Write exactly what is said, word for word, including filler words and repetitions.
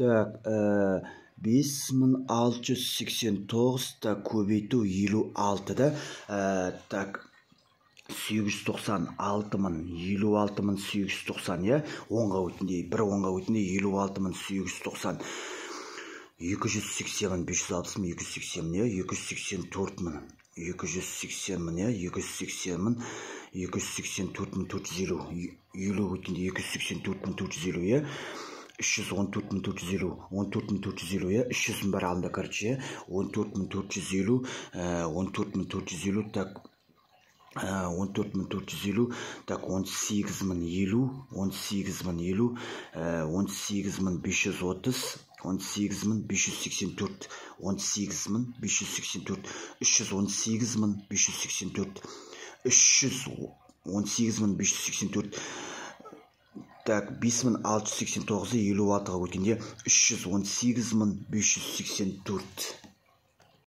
Так, бес мың алты жүз сексен тоғыз, так, көбейту елу алты да. Так, сегіз жүз тоқсан алты мың, елу алты мың сегіз жүз тоқсан, я? онға өтінде, бір онға өтінде елу алты мың сегіз жүз тоқсан. екі жүз сексен мың, бес жүз алпыс мың, екі жүз сексен мың, екі жүз сексен төрт мың, екі жүз сексен мың, екі жүз сексен мың, екі жүз сексен төрт мың төрт жүз елу, елу өткенде екі жүз сексен төрт мың төрт жүз елу, үш жүз он төрт мың төрт жүз елу, он төрт мың төрт жүз елу, үш жүздің бәрі алдында, короче, он төрт мың төрт жүз елу, он төрт мың төрт жүз елу, так, он төрт мың төрт жүз елу, так, он сегіз мың елу, он сегіз мың елу, он сегіз мың бес жүз отыз, он сегіз мың бес жүз сексен төрт, он сегіз мың бес жүз сексен төрт, үш жүз он сегіз мың бес жүз сексен төрт, үш жүз он сегіз мың бес жүз сексен төрт, так, бес мың алты жүз сексен тоғыз, елу алтыға өткенде үш жүз он сегіз мың бес жүз сексен төрт.